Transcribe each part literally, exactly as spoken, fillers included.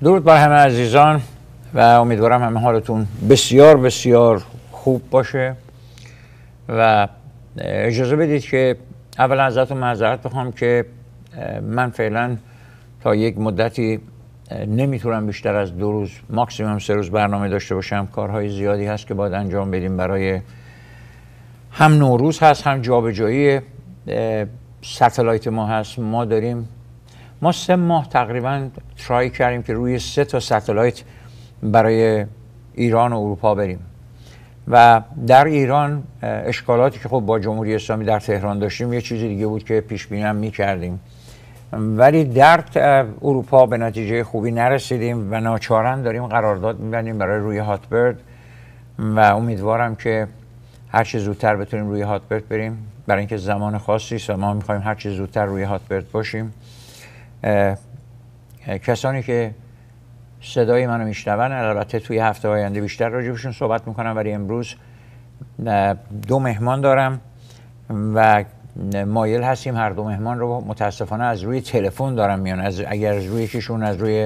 درود بر همه عزیزان و امیدوارم همه حالتون بسیار بسیار خوب باشه و اجازه بدید که اولا ازتون معذرت بخوام که من فعلا تا یک مدتی نمیتونم بیشتر از دو روز ماکسیمم سه روز برنامه داشته باشم. کارهای زیادی هست که باید انجام بدیم برای هم نوروز هست، هم جابجایی ستلایت ما هست. ما داریم ما سه ماه تقریبا ترای کردیم که روی سه تا ستلایت برای ایران و اروپا بریم و در ایران اشکالاتی که خب با جمهوری اسلامی در تهران داشتیم یه چیزی دیگه بود که پیش بینی هم می‌کردیم، ولی در اروپا به نتیجه خوبی نرسیدیم و ناچارن داریم قرارداد می‌بندیم برای روی هاتبرد و امیدوارم که هر چه زودتر بتونیم روی هاتبرد بریم، برای اینکه زمان خاصی است و ما می‌خوایم هر چه زودتر روی هاتبرد باشیم. اه، کسانی که صدای منو میشنون البته توی هفته آینده بیشتر راجبشون صحبت میکنم، ولی امروز دو مهمان دارم و مایل هستیم هر دو مهمان رو متاسفانه از روی تلفن دارم میان. از اگر از روی یکیشون از روی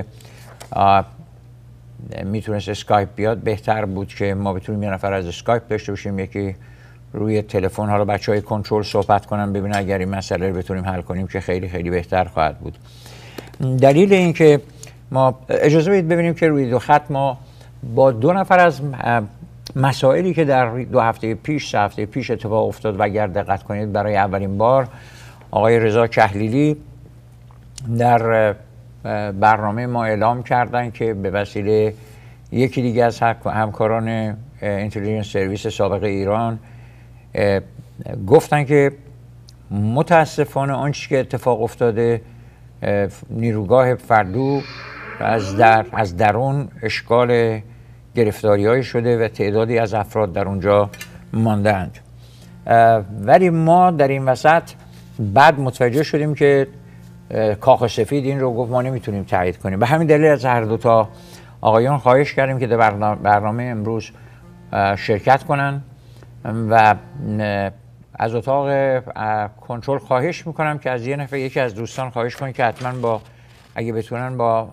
میتونست اسکایپ بیاد بهتر بود که ما بتونیم یه نفر از اسکایپ داشته باشیم، یکی روی تلفن. حالا بچهای کنترل صحبت کنن ببینن اگر این مسئله رو بتونیم حل کنیم که خیلی خیلی بهتر خواهد بود. دلیل این که ما اجازه بدید ببینیم که روی دو خط ما با دو نفر از مسائلی که در دو هفته پیش سه هفته پیش اتفاق افتاد و اگر دقت کنید برای اولین بار آقای رضا کحلیلی در برنامه ما اعلام کردن که به وسیله یکی دیگه از همکاران اینتلیجنس سرویس سابق ایران گفتن که متاسفانه آنچه که اتفاق افتاده نیروگاه فردو از در از درون اشکال گرفتاری‌های شده و تعدادی از افراد در اونجا ماندند، ولی ما در این وسط بعد متوجه شدیم که کاخ سفید این رو گفت ما نمیتونیم تایید کنیم. به همین دلیل از هر دو تا آقایان خواهش کردیم که در برنامه امروز شرکت کنن و از اتاق کنترل خواهش میکنم که از یه نفر یکی از دوستان خواهش کنید که حتما با اگه بتونن با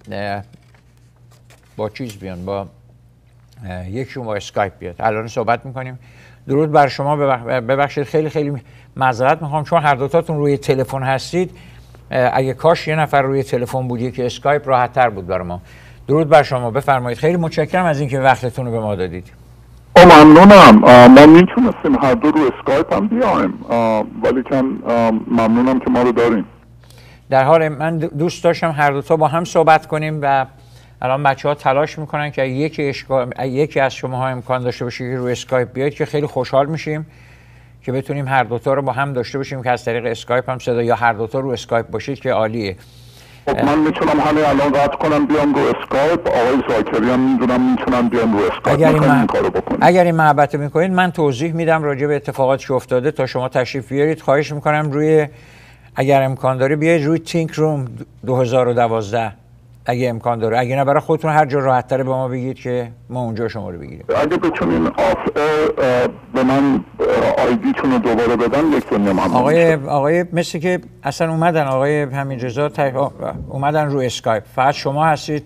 با چیز بیان، با یکیشون با اسکایپ بیاد. الان صحبت میکنیم. درود بر شما. ببخشید خیلی خیلی معذرت میخوام چون هر دوتاتون روی تلفن هستید. اگه کاش یه نفر روی تلفن بود که اسکایپ راحت تر بود برای ما. درود بر شما، بفرمایید. خیلی متشکرم از اینکه وقتتون رو به ما دادید. او ممنونم. ما میتونستیم هر دو رو اسکایپ هم بیایم، ولی که ممنونم که ما رو داریم. در حال من دوست داشتم هر دو تا با هم صحبت کنیم و الان بچه ها تلاش میکنن که یکی, اشکا... یکی از شما ها امکان داشته باشه که روی اسکایپ بیاید که خیلی خوشحال میشیم که بتونیم هر دو تا رو با هم داشته باشیم که از طریق اسکایپ هم صدا، یا هر دو تا رو اسکایپ باشید که عالیه. خب من میتونم همه الان قطع کنم بیام رو اسکایپ. آقای زاکری هم میدونم میتونم بیام رو اسکایپ. اگر این, مح... اگر این محبت میکنید من توضیح میدم راجع به اتفاقاتی که افتاده تا شما تشریف بیارید. خواهش میکنم روی اگر امکان داره بیاید روی تینک روم دو هزار و دوازده اگه امکان داره، اگه نه برای خودتون هر جا راحت تره به ما بگید که ما اونجا شما رو بگیریم. اگه بتونین آف به من آیدیتون رو دوباره بدن یک دنیا ممنون. آقای آقای مثل که اصلا اومدن آقای همین رضا اومدن رو اسکایپ، فقط شما هستید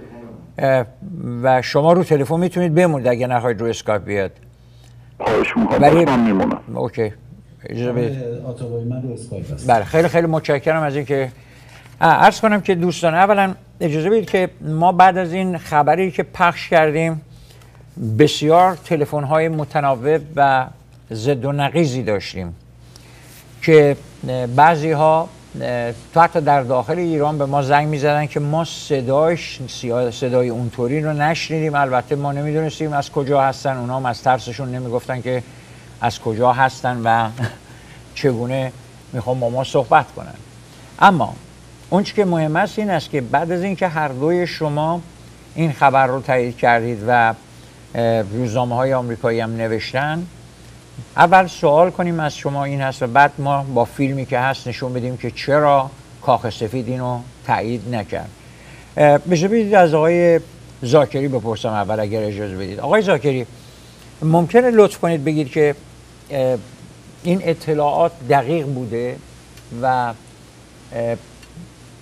و شما رو تلفن میتونید بمونید اگه نخواهید رو اسکایپ بیاد. خواهش میکنم. ولی من میمونم. اوکی اجازه بدید. آتابای من رو اسکایپ هست. بله خیلی خیلی متشکرم از اینکه عرض کنم که دوستان اولا اجازه بدید که ما بعد از این خبری که پخش کردیم بسیار تلفن‌های متناوب و ضد و نقیضی داشتیم که بعضی‌ها حتی در داخل ایران به ما زنگ می‌زدن که ما صدایش صدای اونطوری رو نشنیدیم. البته ما نمی‌دونستیم از کجا هستن، اونا هم از ترسشون نمی‌گفتن که از کجا هستن و چگونه میخوام با ما صحبت کنن. اما اون چی که مهم است این است که بعد از اینکه هر دوی شما این خبر رو تایید کردید و روزنامه‌های آمریکایی هم نوشتن، اول سوال کنیم از شما این هست و بعد ما با فیلمی که هست نشون بدیم که چرا کاخ سفید اینو تایید نکرد. اجازه بدید از آقای زاکری بپرسم اول اگر اجازه بدید. آقای زاکری ممکنه لطف کنید بگید که این اطلاعات دقیق بوده و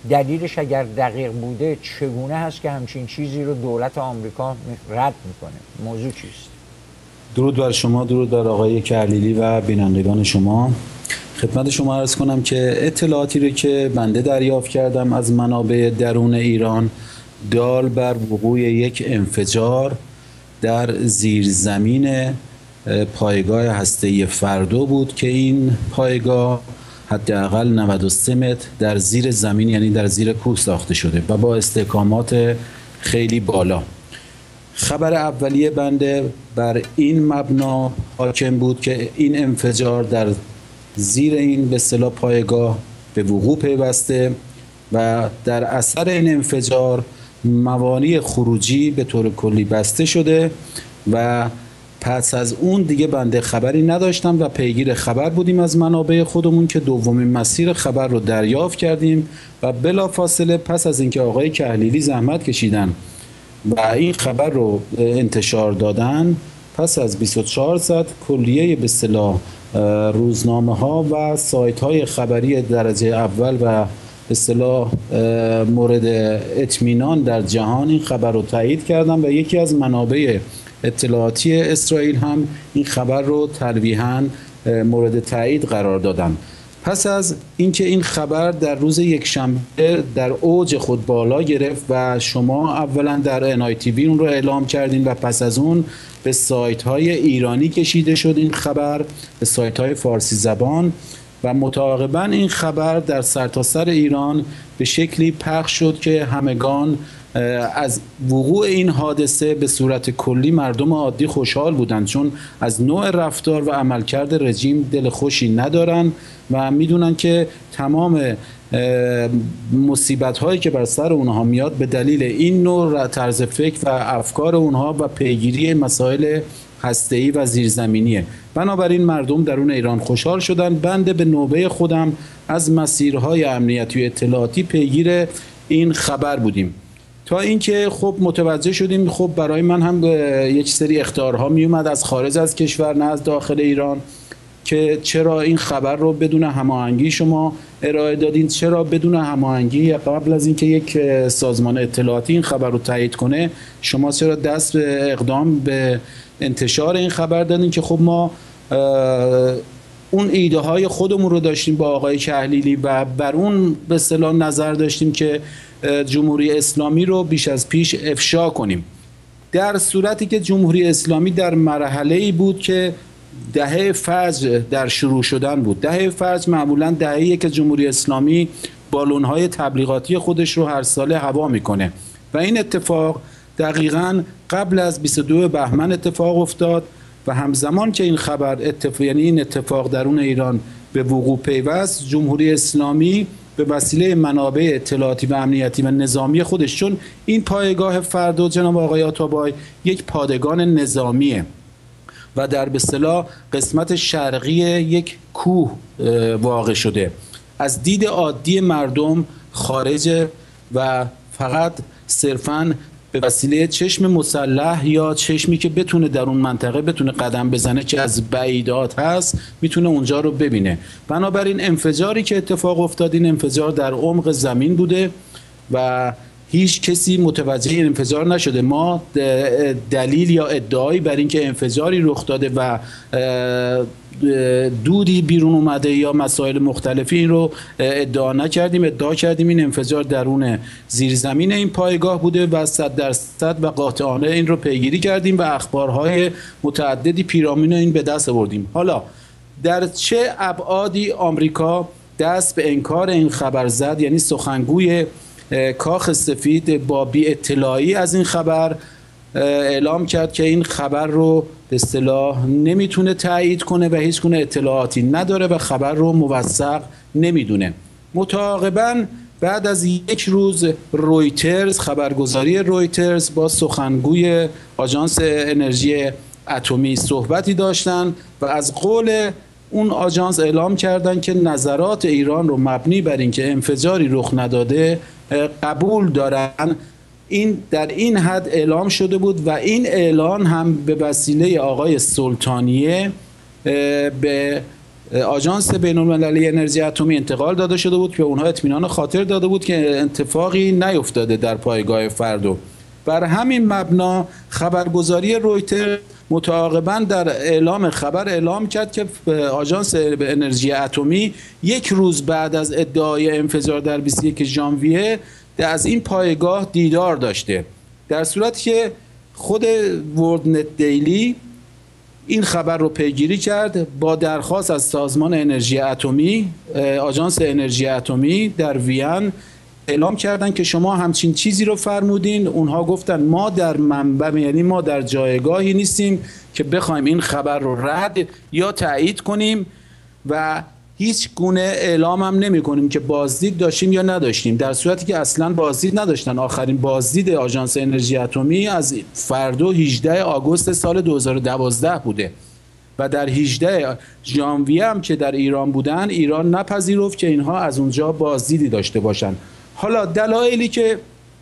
دلیلش اگر دقیق بوده چگونه هست که همچین چیزی رو دولت آمریکا رد میکنه؟ موضوع چیست؟ درود بر شما، درود بر آقای کحلیلی و بینندگان شما. خدمت شما عرض کنم که اطلاعاتی رو که بنده دریافت کردم از منابع درون ایران دال بر وقوع یک انفجار در زیرزمین پایگاه هسته‌ای فردو بود که این پایگاه حداقل نود و سه متر در زیر زمین، یعنی در زیر کوه ساخته شده و با استحکامات خیلی بالا. خبر اولیه بنده بر این مبنا حاکم بود که این انفجار در زیر این به اصطلاح پایگاه به وقوع پیوسته و در اثر این انفجار موانع خروجی به طور کلی بسته شده و پس از اون دیگه بنده خبری نداشتم و پیگیر خبر بودیم از منابع خودمون که دومین مسیر خبر رو دریافت کردیم و بلافاصله پس از اینکه آقای کحلیلی زحمت کشیدن و این خبر رو انتشار دادن، پس از بیست و چهار ساعت کلیه به اصطلاح روزنامه ها و سایت های خبری درجه اول و به اصطلاح مورد اطمینان در جهان این خبر رو تایید کردن و یکی از منابع اطلاعاتی اسرائیل هم این خبر رو تلویحاً مورد تایید قرار دادن. پس از اینکه این خبر در روز یکشنبه در اوج خود بالا گرفت و شما اولا در ان آی تی وی اون رو اعلام کردین و پس از اون به سایت های ایرانی کشیده شد این خبر، به سایت های فارسی زبان، و متعاقباً این خبر در سرتاسر ایران به شکلی پخش شد که همگان از وقوع این حادثه به صورت کلی مردم عادی خوشحال بودند، چون از نوع رفتار و عملکرد رژیم دل خوشی ندارن و میدونن که تمام مصیبت هایی که بر سر اونها میاد به دلیل این نوع طرز فکر و افکار اونها و پیگیری مسائل هسته‌ای و زیرزمینیه. بنابراین مردم درون ایران خوشحال شدن. بنده به نوبه خودم از مسیرهای امنیتی و اطلاعاتی پیگیر این خبر بودیم تا اینکه خب متوجه شدیم خب برای من هم یک سری اخطارها می اومد از خارج از کشور نه از داخل ایران که چرا این خبر رو بدون هماهنگی شما ارائه دادین، چرا بدون هماهنگی قبل از اینکه یک سازمان اطلاعاتی این خبر رو تایید کنه شما چرا دست به اقدام به انتشار این خبر دادین که خب ما اون ایده های خودمون رو داشتیم با آقای کحلیلی و بر اون به اصطلاح نظر داشتیم که جمهوری اسلامی رو بیش از پیش افشا کنیم، در صورتی که جمهوری اسلامی در مرحله‌ای بود که دهه فجر در شروع شدن بود. دهه فجر معمولا دهه‌ایه که جمهوری اسلامی بالون‌های تبلیغاتی خودش رو هر ساله هوا میکنه و این اتفاق دقیقاً قبل از بیست و دو بهمن اتفاق افتاد و همزمان که این خبر اتفاق یعنی این اتفاق درون ایران به وقوع پیوست، جمهوری اسلامی به وسیله منابع اطلاعاتی و امنیتی و نظامی خودش، چون این پایگاه فردو جناب آقای آتابای یک پادگان نظامیه و در به اصطلاح قسمت شرقی یک کوه واقع شده، از دید عادی مردم خارجه و فقط صرفاً به وسیله چشم مسلح یا چشمی که بتونه در اون منطقه بتونه قدم بزنه که از بعیدات هست میتونه اونجا رو ببینه. بنابراین انفجاری که اتفاق افتاد این انفجار در عمق زمین بوده و هیچ کسی متوجه این انفجار نشده. ما دلیل یا ادعایی بر اینکه انفجاری رخ داده و دودی بیرون اومده یا مسائل مختلفی این رو ادعا نکردیم. ادعا کردیم این انفجار درون زیرزمین این پایگاه بوده و صد درصد و قاطعانه این رو پیگیری کردیم و اخبارهای متعددی پیرامون این به دست آوردیم. حالا در چه ابعادی آمریکا دست به انکار این خبر زد؟ یعنی سخنگوی کاخ سفید با بی اطلاعی از این خبر اعلام کرد که این خبر رو به اصطلاح نمیتونه تایید کنه و هیچ گونه اطلاعاتی نداره و خبر رو موثق نمیدونه. متعاقباً بعد از یک روز رویترز، خبرگزاری رویترز با سخنگوی آژانس انرژی اتمی صحبتی داشتن و از قول اون آژانس اعلام کردن که نظرات ایران رو مبنی بر اینکه انفجاری رخ نداده قبول دارن. این در این حد اعلام شده بود و این اعلان هم به وسیله آقای سلطانیه به آژانس بین‌المللی انرژی اتمی انتقال داده شده بود که اونها اطمینان خاطر داده بود که اتفاقی نیفتاده در پایگاه فردو. بر همین مبنا خبرگزاری رویتر متعاقباً در اعلام خبر اعلام کرد که آژانس انرژی اتمی یک روز بعد از ادعای انفجار در بیست و یکم ژانویه از این پایگاه دیدار داشته، در صورتی که خود ورلد نت دیلی این خبر رو پیگیری کرد. با درخواست از سازمان انرژی اتمی، آژانس انرژی اتمی در وین اعلام کردن که شما همچین چیزی رو فرمودین. اونها گفتن ما در منبع، یعنی ما در جایگاهی نیستیم که بخوایم این خبر رو رد یا تایید کنیم و هیچ گونه اعلام هم نمی کنیم که بازدید داشتیم یا نداشتیم، در صورتی که اصلا بازدید نداشتن. آخرین بازدید آژانس انرژی اتمی از فردو هجدهم آگوست سال دو هزار و دوازده بوده و در هجدهم ژانویه هم که در ایران بودن، ایران نپذیرفت که اینها از اونجا بازدیدی داشته باشن. حالا دلایلی که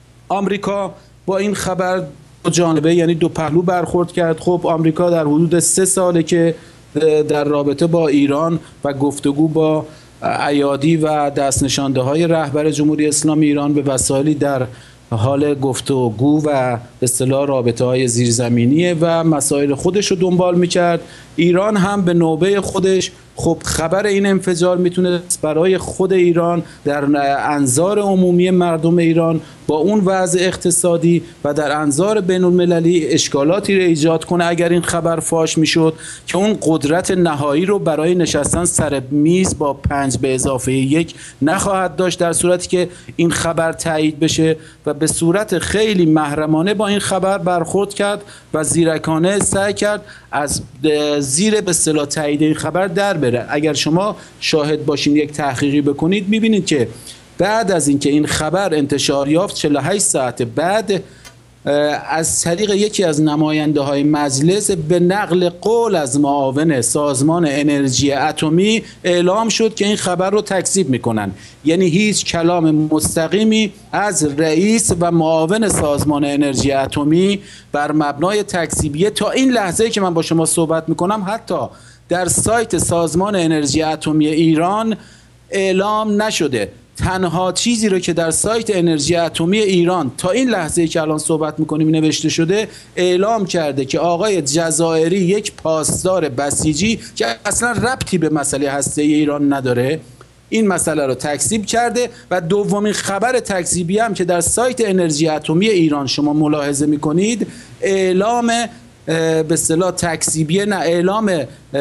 آمریکا با این خبر دو جانبه، یعنی دو پهلو برخورد کرد. خب آمریکا در حدود سه ساله که در رابطه با ایران و گفتگو با ایادی و دستنشانده های رهبر جمهوری اسلامی ایران به وسایلی در حال گفتگو و به اصطلاح رابطه های زیرزمینی و مسائل خودش رو دنبال میکرد. ایران هم به نوبه خودش خب خبر این انفجار میتونه برای خود ایران در انظار عمومی مردم ایران با اون وضع اقتصادی و در انظار بین المللی اشکالاتی رو ایجاد کنه اگر این خبر فاش میشد که اون قدرت نهایی رو برای نشستن سر میز با پنج به اضافه یک نخواهد داشت در صورتی که این خبر تایید بشه و به صورت خیلی محرمانه با این خبر برخورد کرد و زیرکانه سعی کرد از زیر به اصطلاح تایید این خبر در بره. اگر شما شاهد باشین یک تحقیقی بکنید میبینید که بعد از اینکه این خبر انتشار یافت چهل و هشت ساعت بعد از طریق یکی از نماینده های مجلس به نقل قول از معاون سازمان انرژی اتمی اعلام شد که این خبر رو تکذیب میکنن. یعنی هیچ کلام مستقیمی از رئیس و معاون سازمان انرژی اتمی بر مبنای تکذیبیه تا این لحظه که من با شما صحبت میکنم حتی در سایت سازمان انرژی اتمی ایران اعلام نشده. تنها چیزی رو که در سایت انرژی اتمی ایران تا این لحظه که الان صحبت میکنیم نوشته شده، اعلام کرده که آقای جزائری یک پاسدار بسیجی که اصلا ربطی به مسئله هسته‌ای ایران نداره این مسئله رو تکذیب کرده. و دومین خبر تکذیبی هم که در سایت انرژی اتمی ایران شما ملاحظه میکنید، اعلام به اصطلاح تکذیبیه نه اعلام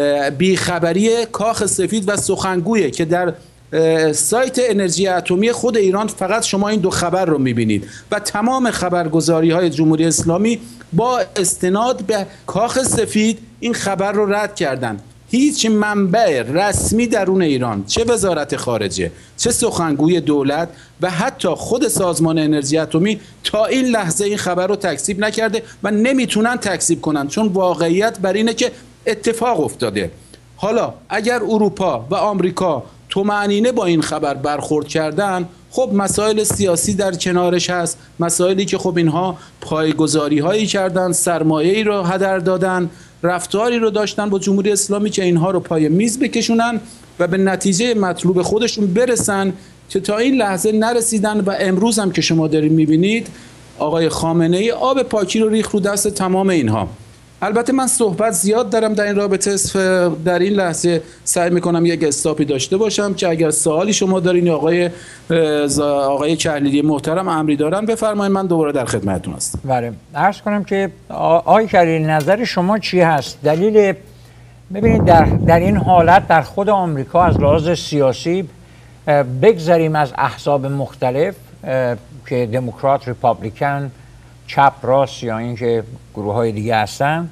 بیخبری کاخ سفید و سخنگویه که در سایت انرژی اتمی خود ایران فقط شما این دو خبر رو میبینید و تمام خبرگزاری های جمهوری اسلامی با استناد به کاخ سفید این خبر رو رد کردن. هیچ منبع رسمی درون ایران، چه وزارت خارجه، چه سخنگوی دولت و حتی خود سازمان انرژی اتمی تا این لحظه این خبر رو تکذیب نکرده و نمیتونن تکذیب کنن، چون واقعیت بر اینه که اتفاق افتاده. حالا اگر اروپا و آمریکا طمأنینه با این خبر برخورد کردن، خب مسائل سیاسی در کنارش هست، مسائلی که خب اینها پایگذاری هایی کردن، سرمایه‌ای رو هدر دادن، رفتاری رو داشتن با جمهوری اسلامی که اینها رو پای میز بکشونن و به نتیجه مطلوب خودشون برسن که تا این لحظه نرسیدن. و امروز هم که شما دارید میبینید آقای خامنه ای آب پاکی رو ریخت رو دست تمام اینها. البته من صحبت زیاد دارم در این رابطه، در این لحظه سعی میکنم یک استاپی داشته باشم که اگر سوالی شما دارین آقای آقای کلیلی محترم امری دارن بفرمایید، من دوباره در خدمتتون هستم. بله، عرض کنم که آقای کلیلی نظر شما چی هست؟ دلیل ببینید در در این حالت در خود آمریکا از لحاظ سیاسی، بگذریم از احزاب مختلف که دموکرات، ریپابلیکن، چپ، راست یا اینکه گروه های دیگه هستن،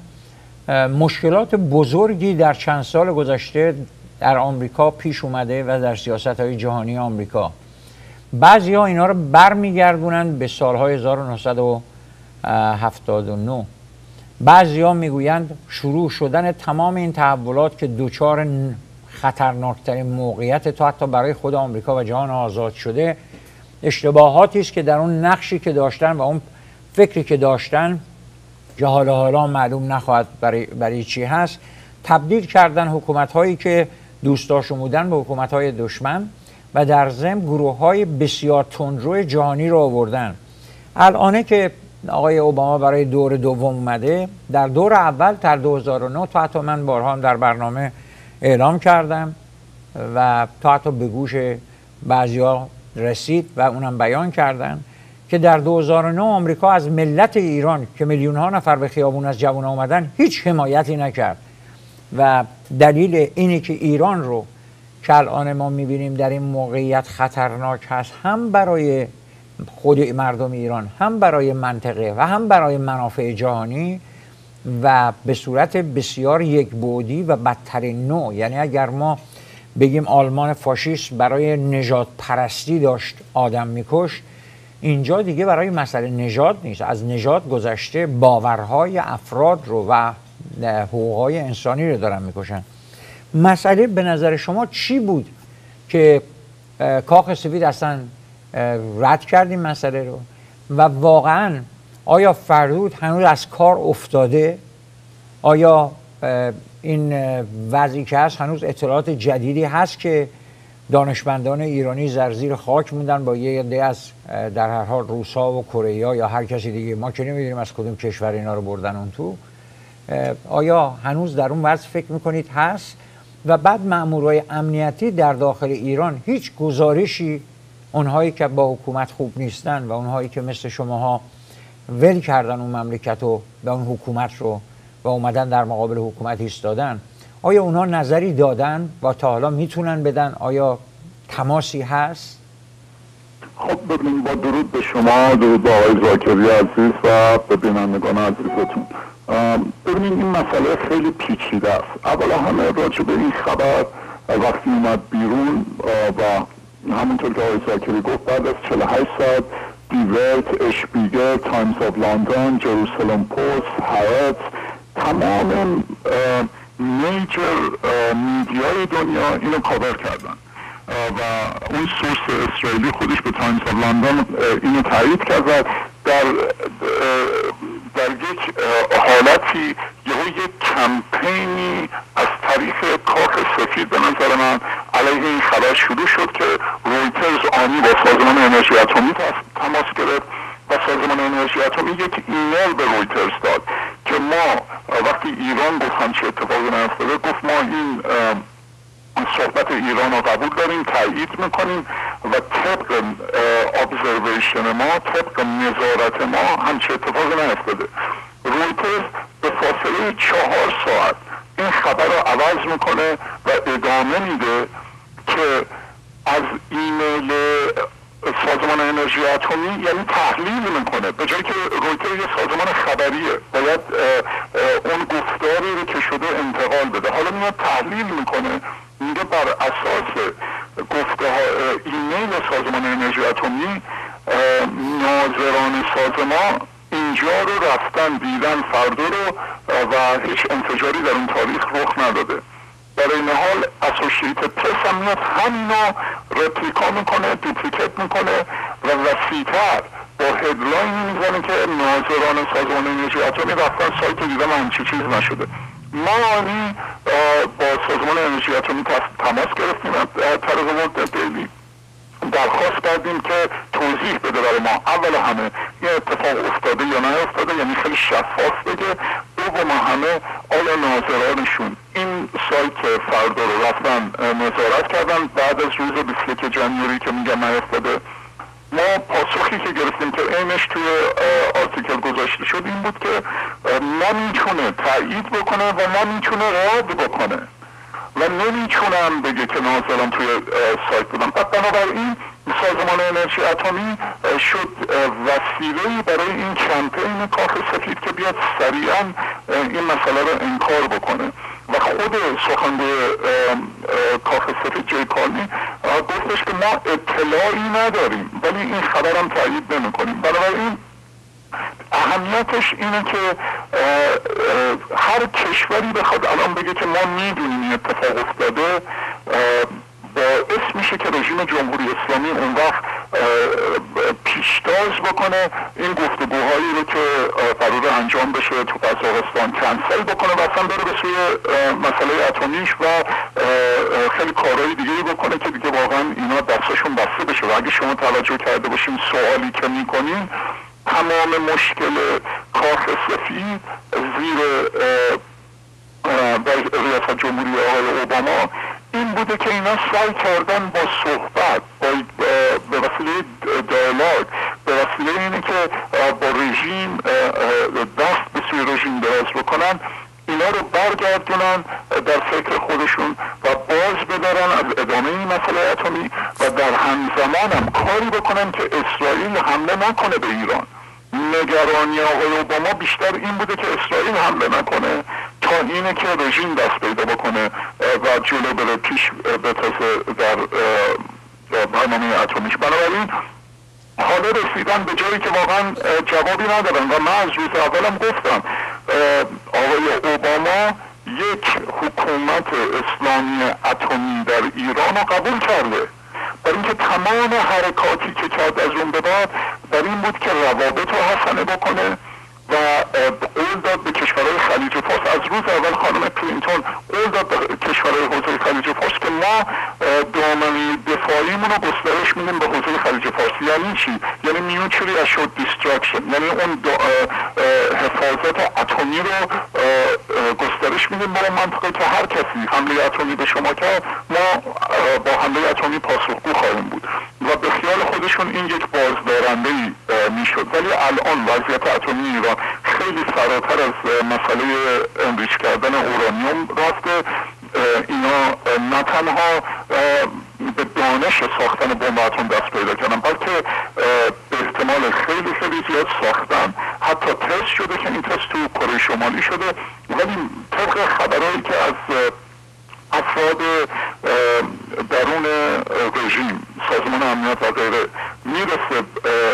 مشکلات بزرگی در چند سال گذشته در آمریکا پیش اومده و در سیاست های جهانی آمریکا. بعضی ها اینا رو برمیگردونن به سالهای هزار و نهصد و هفتاد و نه. بعضی ها میگویند شروع شدن تمام این تحولات که دوچار خطرناکترین موقعیت تا حتی برای خود آمریکا و جهان آزاد شده، اشتباهاتی است که در اون نقشی که داشتن و اون فکری که داشتن که حالا حالا معلوم نخواهد برای, برای چی هست، تبدیل کردن حکومت هایی که دوست داشتن به حکومت‌های دشمن و در ضمن گروه‌های بسیار تندرو جهانی رو آوردن. الان که آقای اوباما برای دور دوم اومده، در دور اول تا دو هزار و نه تا حتی من بارها در برنامه اعلام کردم و تا حتی به گوش بعضیا رسید و اونم بیان کردن که در دو هزار و نه آمریکا از ملت ایران که میلیون ها نفر به خیابون از جوان آمدن هیچ حمایتی نکرد و دلیل اینی که ایران رو که الان ما میبینیم در این موقعیت خطرناک هست، هم برای خود مردم ایران، هم برای منطقه و هم برای منافع جهانی و به صورت بسیار یکبعدی و بدترین نوع. یعنی اگر ما بگیم آلمان فاشیست برای نژاد پرستی داشت آدم میکش، اینجا دیگه برای مسئله نژاد نیست، از نژاد گذشته باورهای افراد رو و حقوقهای انسانی رو دارن میکشن. مسئله به نظر شما چی بود که کاخ سفید اصلا رد کردیم مسئله رو و واقعا آیا فردود هنوز از کار افتاده؟ آیا این وضعی که هست هنوز اطلاعات جدیدی هست که دانشمندان ایرانی در زیر خاک موندن با یه عده از در هر حال روسا و کره یا هر کسی دیگه، ما که نمیدونیم از کدوم کشور اینا رو بردن اون تو؟ آیا هنوز در اون وضع فکر میکنید هست؟ و بعد مأمورای امنیتی در داخل ایران هیچ گزارشی، اونهایی که با حکومت خوب نیستن و اونهایی که مثل شماها ول کردن اون مملکت و اون حکومت رو و اومدن در مقابل حکومت ایستادن، آیا اونها نظری دادن و تا حالا میتونن بدن؟ آیا تماسی هست؟ خب ببینید، با درود به شما، درود به آقای زاکری عزیز و به بینندگان عزیزتون. ببینید این مسئله خیلی پیچیده است. اولا همه راجع به این خبر وقتی اومد بیرون و همونطور که آقای زاکری گفت بعد از چهل و هشت ساعت دیورت، اشپیگل، تایمز آف لندن، جروسلم پست، هارت، تمام میجر میدیای دنیا اینو کاور کردن و اون سورس اسرائیلی خودش به تایمز آف لندن اینو تایید کرد و در در یک حالتی یهو یک کمپینی از طریق کاخ سفید به نظر من علیه این خبر شروع شد که رویترز آنی با سازمان انرژی اتمی تماس گرفت و سازمان انرژی اتمی یک ایمیل به رویترز داد که ما وقتی ایران گفت همچه اتفاقی نیفتاده، گفت ما این صحبت ایران رو قبول داریم، تایید میکنیم و طبق ابزرویشن ما، طبق نظارت ما همچه اتفاقی نیفتاده. رویترز به فاصله چهار ساعت این خبر رو عوض میکنه و ادامه میده که از ایمیل سازمان انرژی اتمی، یعنی تحلیل میکنه، به جایی که رویتر یه سازمان خبریه باید اون گفتاری رو که شده انتقال بده، حالا میاد تحلیل میکنه، میگه بر اساس گفته ایمیل سازمان انرژی اتمی ناظران سازمان اینجا رو رفتن دیدن فردا رو و هیچ انفجاری در اون تاریخ رخ نداده. در این حال اسوشییتد پرس هم میاد همینو رپلیکا میکنه، دوپلیکیت میکنه و وسیع‌تر با هدلاین میزنه که ناظران سازمان انرژی اتمی رفتن سایت رو دیدن و همچی چیز نشده. ما آنی با سازمان انرژی اتمی تماس گرفتیم از طریق ورلد دیلی، درخواست کردیم که توضیح بده برای ما، اول همه یه اتفاق افتاده یا نه افتاده، یعنی خیلی شفاف بگه. دوم همه آیا ناظرانشون این سایت فردا رو رفتن نظارت کردن بعد از روز بیست و یک ژانویه که میگن نیفتاده؟ ما پاسخی که گرفتیم که اینش توی آرتیکل گذاشته شد این بود که نمیتونه تایید بکنه و نمیتونه رد بکنه و نمیتونم بگه که ناظران توی سایت بودن. پس بنابراین سازمان انرژی اتمی شد وسیله‌ای برای این کمپین کاخ سفید که بیاد سریعا این مسئله رو انکار بکنه و خود سخنگوی کاخ سفید جی کارنی گفتش که ما اطلاعی نداریم ولی این خبرم تایید نمی‌کنیم. بنابراین اهمیتش اینه که هر کشوری بخواد الان بگه که ما میدونیم این اتفاق افتاده، باعث میشه که رژیم جمهوری اسلامی اون وقت پیشتاز بکنه این گفتگوهایی رو که قرار انجام بشه تو قزاقستان کنسل بکنه و اصلا بره به سوی مسئله اتمیش و خیلی کارهای دیگه بکنه که دیگه واقعا اینا دستشون بسته بشه. و اگه شما توجه کرده باشین سوالی که میکنین، تمام مشکل کاخ سفید زیر ریاست جمهوری آقای اوباما این بوده که اینا سعی کردن با صحبت، با به وسیله دیالوگ، به وسیله اینه که با رژیم دست به سوی رژیم دراز بکنن، اینا رو برگردونن در فکر خودشون و باز بدارن از ادامه این مسئله اتمی و در همزمان هم کاری بکنن که اسرائیل حمله نکنه به ایران. نگرانی آقای اوباما بیشتر این بوده که اسرائیل حمله نکنه تا اینه که رژیم دست پیدا بکنه و جلو بره پیش بتازه در برنامه اتمیش. بنابراین حالا رسیدن به جایی که واقعا جوابی ندارن و من از روز اولم گفتم آقای اوباما یک حکومت اسلامی اتمی در ایران رو قبول کرده، برای اینکه تمام حرکاتی که کرد از اون به بعد در این بود که روابط رو حسنه بکنه و قول داد به کشورهای خلیج فارس. از روز اول خانم کلینتون قول داد به کشورهای حوزه خلیج فارس که ما دامنه دفاعیمون رو گسترش میدیم به حوزه خلیج فارس. یعنی چی؟ یعنی میوچولی اشورد دیستراکشن، یعنی اون حفاظت اتمی رو گسترش میدیم به اون منطقه که هر کسی حمله اتمی به شما کرد ما با حمله اتمی پاسخگو خواهیم بود و به خیال خودشون این یک بازدارنده‌ای میشد. ولی الان وضعیت اتمی ایران خیلی فراتر از مسئله انریچ کردن اورانیوم رفته. اینا نه تنها به دانش ساختن بمب اتم دست پیدا کردن، بلکه به احتمال خیلی خیلی زیاد ساختن. حتی تست شده که این تست تو کره شمالی شده، ولی طبق خبرهایی که از افراد درون رژیم، سازمان امنیت و غیره میرسه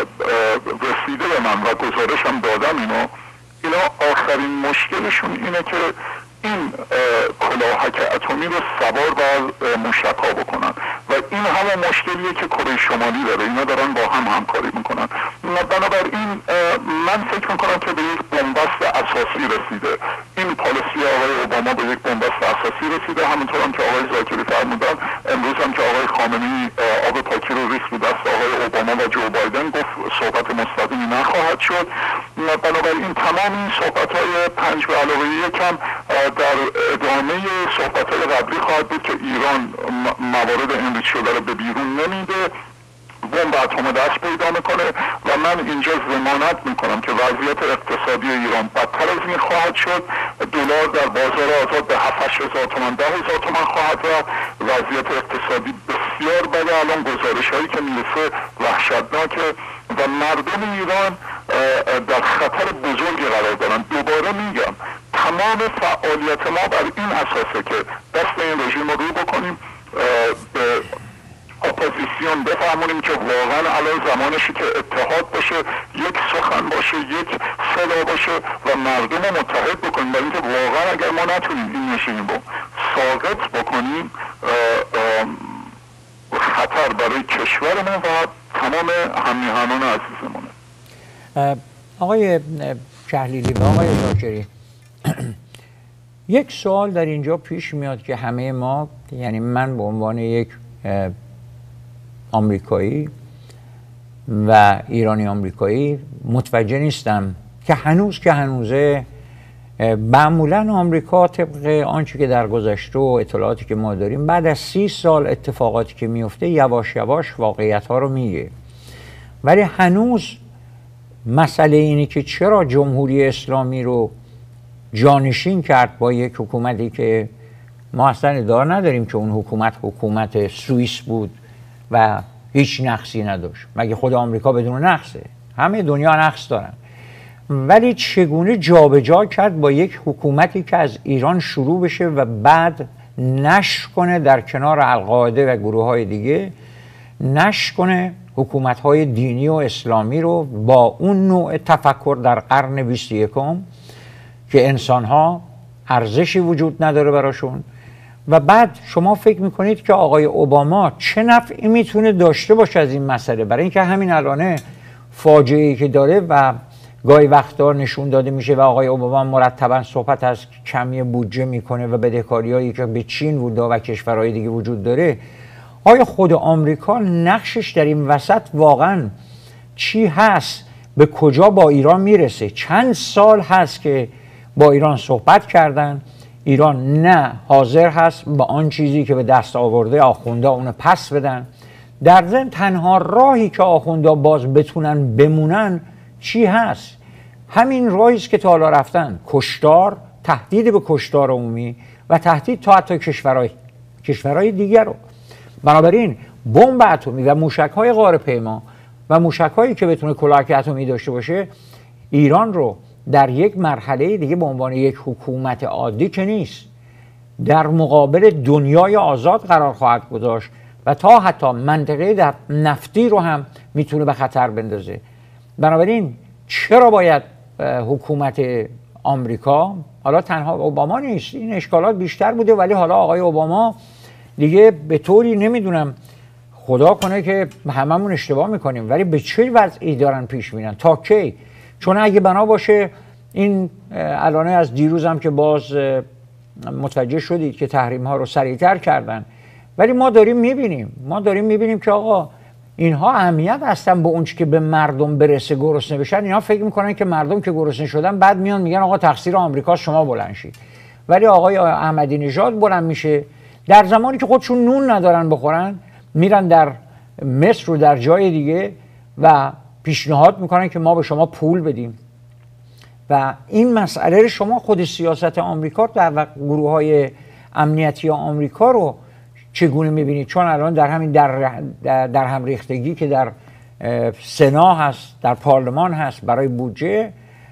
رسیده به من و گزارش هم دادم، اینا اینا آخرین مشکلشون اینه که این کلاهک اتمی رو سوار بر موشک‌ها بکنن و این همه مشکلیه که کره شمالی داره. اینا دارن با هم همکاری میکنن. بنابراین من فکر میکنم که به یک بنبست اساسی رسیده. این پالیسی آقای اوباما به یک بنبست اساسی رسیده. همونطور هم که آقای زاکری فرمودن، امروز هم که آقای خامنه‌ای آب پاکی رو ریخت رو دست آقای اوباما و جو بایدن، گفت صحبت مستقیمی نخواهد شد. بنابراین تمام این صحبت‌های پنج به علاوه یکم در ادامه صحبت‌های قبلی خواهد بود که ایران موارد انریچ شده رو به بیرون نمیده، بمب اتم دست پیدا میکنه و من اینجا ضمانت میکنم که وضعیت اقتصادی ایران بدتر از این خواهد شد. دلار در بازار آزاد به هفت هزار تومان ده هزار تومان خواهد رفت. وضعیت اقتصادی بسیار بده. الان گزارش هایی که میرسه وحشتناکه و مردم ایران در خطر بزرگی قرار دارن. دوباره میگم تمام فعالیت ما بر این اساسه که دست این رژیم رو رو بکنیم، به اپوزیسیون بفهمونیم که واقعا الان زمانشی که اتحاد باشه، یک سخن باشه، یک صدا باشه و مردم رو متحد بکنیم. برای اینکه واقعا اگر ما نتونیم این رژیم رو ساقط بکنیم، خطر برای کشورمون و تمام هم‌میهنان عزیزمونه. آقای شهلیلی و آقای زاکری، یک سوال در اینجا پیش میاد که همه ما، یعنی من به عنوان یک آمریکایی و ایرانی آمریکایی متوجه نیستم که هنوز که هنوزه معمولا آمریکا طبق آنچه که در گذشته و اطلاعاتی که ما داریم بعد از سی سال اتفاقاتی که میفته یواش یواش واقعیت ها رو میگه. ولی هنوز مسئله اینه که چرا جمهوری اسلامی رو جانشین کرد با یک حکومتی که ما اصلا ادعا نداریم که اون حکومت حکومت سوئیس بود و هیچ نقصی نداشت. مگه خود آمریکا بدون نقصه؟ همه دنیا نقص دارن. ولی چگونه جابجا کرد با یک حکومتی که از ایران شروع بشه و بعد نشر کنه در کنار القاعده و گروه های دیگه، نشر کنه حکومت های دینی و اسلامی رو با اون نوع تفکر در قرن بیست و یکم که انسان ها ارزشی وجود نداره براشون. و بعد شما فکر میکنید که آقای اوباما چه نفعی میتونه داشته باشه از این مسئله؟ برای اینکه همین الانه فاجعه‌ای که داره و گاهی وقتا نشون داده میشه و آقای اوباما مرتبا صحبت از کمی بودجه میکنه و بدهکاریایی که به چین و کشورهای دیگه وجود داره. آیا خود آمریکا نقشش در این وسط واقعا چی هست؟ به کجا با ایران میرسه؟ چند سال هست که با ایران صحبت کردن، ایران نه حاضر هست با آن چیزی که به دست آورده آخوندا اونو پس بدن. در ضمن تنها راهی که آخوندا باز بتونن بمونن چی هست؟ همین راهی است که تا حالا رفتن، کشتار، تهدید به کشتار عمومی و تهدید تا حتی کشورهای کشورهای دیگر رو. بنابراین بمب اتمی و موشک‌های غاره‌پیما و موشک‌هایی که بتونه کلاهک اتمی داشته باشه ایران رو در یک مرحله دیگه به عنوان یک حکومت عادی که نیست در مقابل دنیای آزاد قرار خواهد گذاشت و تا حتی منطقه در نفتی رو هم میتونه به خطر بندازه. بنابراین چرا باید حکومت آمریکا، حالا تنها اوباما نیست، این اشکالات بیشتر بوده، ولی حالا آقای اوباما دیگه به طوری نمیدونم، خدا کنه که هممون اشتباه میکنیم، ولی به چه وضعی دارن پیش میرن تا کی؟ چون اگه بنا باشه این الان از دیروز هم که باز متوجه شدید که تحریم ها رو سریعتر کردن، ولی ما داریم میبینیم ما داریم میبینیم که آقا اینها اهمیت هستن به اون چی که به مردم برسه گرسنه بشن. اینا فکر میکنن که مردم که گرسنه شدن بعد میان میگن آقا تقصیر آمریکا، شما بلند شید. ولی آقای احمدی نژاد بلند میشه در زمانی که خودشون نون ندارن بخورن، میرن در مصر و در جای دیگه و پیشنهاد میکنن که ما به شما پول بدیم. و این مسئله رو شما خود سیاست آمریکا در گروه های امنیتی آمریکا رو چگونه میبینید؟ چون الان در همین در, در, در هم ریختگی که در سنا هست، در پارلمان هست برای بودجه،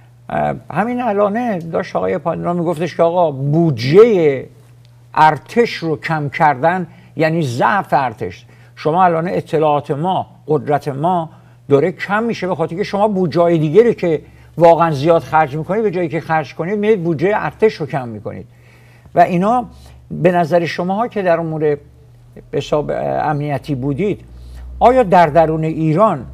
همین الانه داشت آقای پادینا میگفتش که آقا بودجه ارتش رو کم کردن یعنی ضعف ارتش. شما الان اطلاعات ما، قدرت ما داره کم میشه به خاطر که شما بودجه دیگه رو که واقعا زیاد خرج میکنید به جایی که خرج کنید میرید بودجه ارتش رو کم میکنید. و اینا به نظر شماها که در امور حساب امنیتی بودید، آیا در درون ایران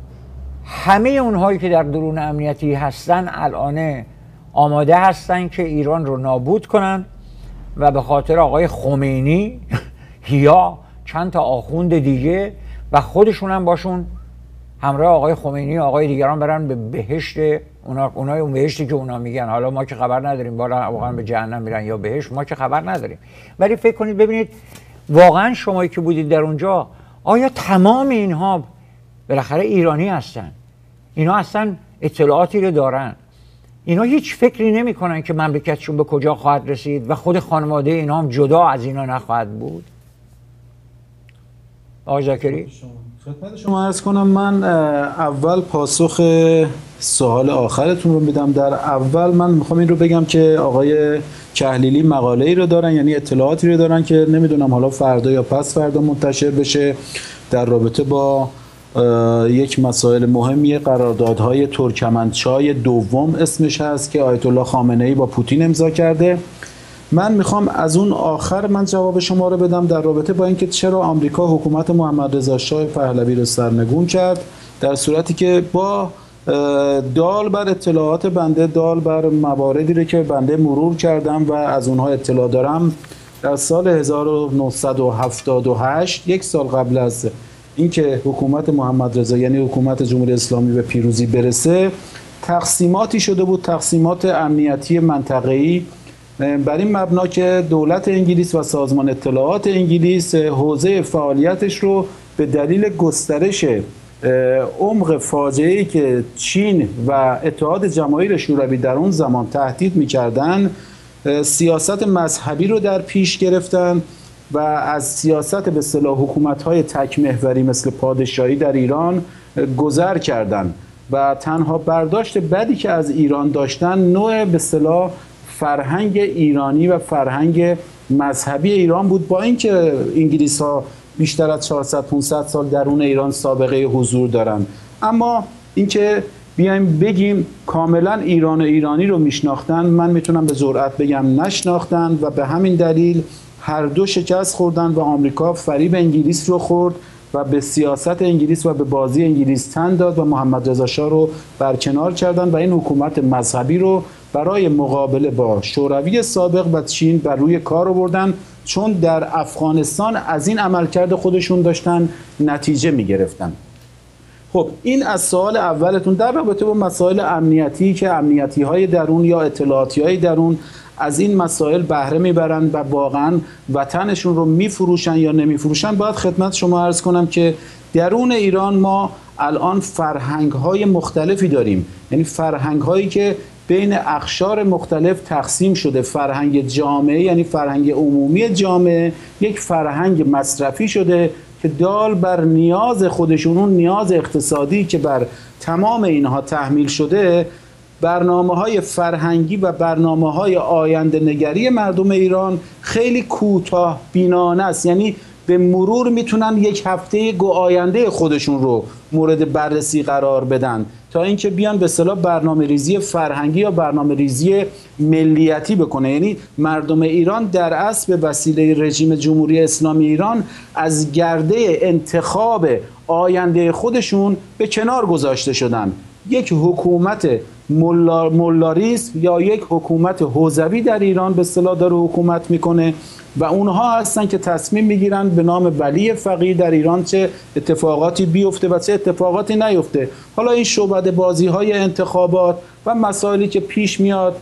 همه اونهایی که در درون امنیتی هستن الان آماده هستن که ایران رو نابود کنن و به خاطر آقای خمینی یا چند تا آخوند دیگه و خودشون هم باشون همراه آقای خمینی و آقای دیگران برن به بهشت اونا، اونای اون بهشتی که اونا میگن؟ حالا ما که خبر نداریم بالا واقعا به جهنم میرن یا بهشت، ما که خبر نداریم. ولی فکر کنید ببینید واقعا شمایی که بودید در اونجا، آیا تمام اینها بالاخره ایرانی هستن؟ اینا اصلا اطلاعاتی رو دارن؟ اینا هیچ فکری نمیکنن که مملکتشون به کجا خواهد رسید و خود خانواده اینا هم جدا از اینا نخواهد بود؟ آقای زاکری خدمت شما عرض کنم، من اول پاسخ سوال آخرتون رو میدم. در اول من میخوام این رو بگم که آقای کحلیلی مقاله ای رو دارن، یعنی اطلاعاتی رو دارن که نمیدونم حالا فردا یا پس فردا منتشر بشه در رابطه با یک مسائل مهمی، قراردادهای ترکمنچای دوم اسمش هست که آیت الله خامنه ای با پوتین امضا کرده. من میخوام از اون آخر من جواب شما رو بدم در رابطه با اینکه چرا آمریکا حکومت محمد رضا شاه پهلوی رو سرنگون کرد، در صورتی که با دال بر اطلاعات بنده، دال بر مواردی رو که بنده مرور کردم و از اونها اطلاع دارم، در سال هزار و نهصد و هفتاد و هشت، یک سال قبل از اینکه حکومت محمد رضا یعنی حکومت جمهوری اسلامی به پیروزی برسه، تقسیماتی شده بود، تقسیمات امنیتی منطقه‌ای، بر این مبنا که دولت انگلیس و سازمان اطلاعات انگلیس حوزه فعالیتش رو به دلیل گسترش عمق فاجعه‌ای که چین و اتحاد جماهیر شوروی در اون زمان تهدید می‌کردند، سیاست مذهبی رو در پیش گرفتن و از سیاست به اصطلاح حکومت‌های تک محوری مثل پادشاهی در ایران گذر کردند و تنها برداشت بدی که از ایران داشتن نوع به اصطلاح فرهنگ ایرانی و فرهنگ مذهبی ایران بود، با اینکه انگلیس‌ها بیشتر از چهارصد پانصد سال درون ایران سابقه حضور دارن. اما اینکه بیایم بگیم کاملا ایران و ایرانی رو میشناختن، من میتونم به جرئت بگم نشناختن و به همین دلیل هر دو شکست خوردن و آمریکا فریب انگلیس رو خورد و به سیاست انگلیس و به بازی انگلیس تن داد و محمد رضا شاه رو برکنار کردن و این حکومت مذهبی رو برای مقابله با شوروی سابق و چین بر روی کار آوردن، چون در افغانستان از این عملکرد خودشون داشتن نتیجه می گرفتن. خب این از سوال اولتون در رابطه با مسائل امنیتی که امنیتی های درون یا اطلاعاتی های درون از این مسائل بهره میبرند و واقعا وطنشون رو میفروشن یا نمیفروشن، باید خدمت شما عرض کنم که درون ایران ما الان فرهنگ های مختلفی داریم، یعنی فرهنگ هایی که بین اقشار مختلف تقسیم شده. فرهنگ جامعه یعنی فرهنگ عمومی جامعه یک فرهنگ مصرفی شده که دال بر نیاز خودشون، اون نیاز اقتصادی که بر تمام اینها تحمیل شده، برنامه‌های فرهنگی و برنامه‌های آینده نگری مردم ایران خیلی کوتاه بینانه است. یعنی به مرور میتونن یک هفته گو آینده خودشون رو مورد بررسی قرار بدن تا اینکه بیان به اصطلاح برنامه ریزی فرهنگی یا برنامه ریزی ملیتی بکنه. یعنی مردم ایران در اصل به وسیله رژیم جمهوری اسلامی ایران از گرده انتخاب آینده خودشون به کنار گذاشته شدن. یک حکومت مولاریسم یا یک حکومت حوزوی در ایران به اصطلاح داره حکومت میکنه و اونها هستن که تصمیم میگیرن به نام ولی فقیه در ایران چه اتفاقاتی بیفته و چه اتفاقاتی نیفته. حالا این شعبده بازی های انتخابات و مسائلی که پیش میاد،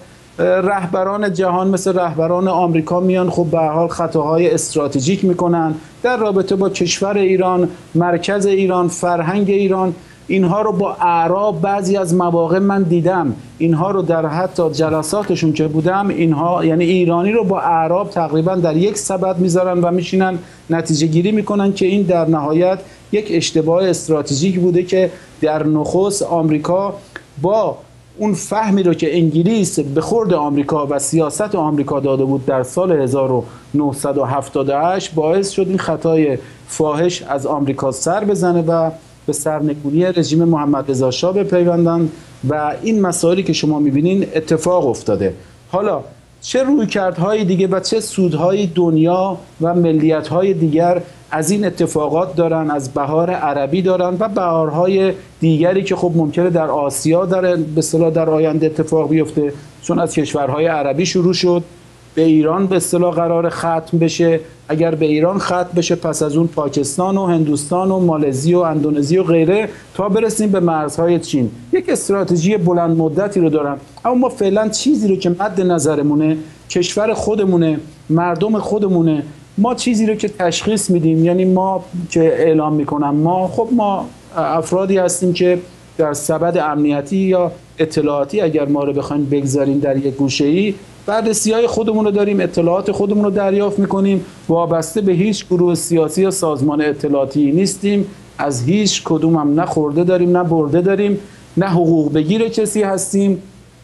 رهبران جهان مثل رهبران آمریکا میان خب به هر حال خطاهای استراتژیک میکنن در رابطه با کشور ایران، مرکز ایران، فرهنگ ایران. اینها رو با اعراب بعضی از مواقع من دیدم، اینها رو در حتی جلساتشون که بودم، اینها یعنی ایرانی رو با اعراب تقریبا در یک سبد میذارن و میشینن نتیجه گیری میکنن که این در نهایت یک اشتباه استراتژیک بوده که در نخست آمریکا با اون فهمی رو که انگلیس به خورد آمریکا و سیاست آمریکا داده بود در سال هزار و نهصد و هفتاد و هشت باعث شد این خطای فاحش از آمریکا سر بزنه و به سرنگونی رژیم محمد رضا شاه بپیوندند و این مسائلی که شما میبینین اتفاق افتاده. حالا چه رویکردهای دیگه و چه سودهای دنیا و ملیت‌های دیگر از این اتفاقات دارن، از بهار عربی دارن و بهارهای دیگری که خب ممکنه در آسیا در به اصطلاح در آینده اتفاق بیفته، چون از کشورهای عربی شروع شد، به ایران به اصطلاح قرار ختم بشه. اگر به ایران ختم بشه پس از اون پاکستان و هندوستان و مالزی و اندونزی و غیره تا برسیم به مرزهای چین. یک استراتژی بلند مدتی رو دارن، اما ما فعلا چیزی رو که مد نظرمونه، کشور خودمونه، مردم خودمونه، ما چیزی رو که تشخیص میدیم، یعنی ما که اعلام میکنم ما خب ما افرادی هستیم که در سبد امنیتی یا اطلاعاتی اگر ما رو بخوایم بگذاریم در یک گوشه‌ای، بررسی‌های خودمون رو داریم، اطلاعات خودمون رو دریافت میکنیم، وابسته به هیچ گروه سیاسی یا سازمان اطلاعاتی نیستیم، از هیچ کدوم هم نه خورده داریم نه برده داریم، نه حقوق بگیر کسی هستیم.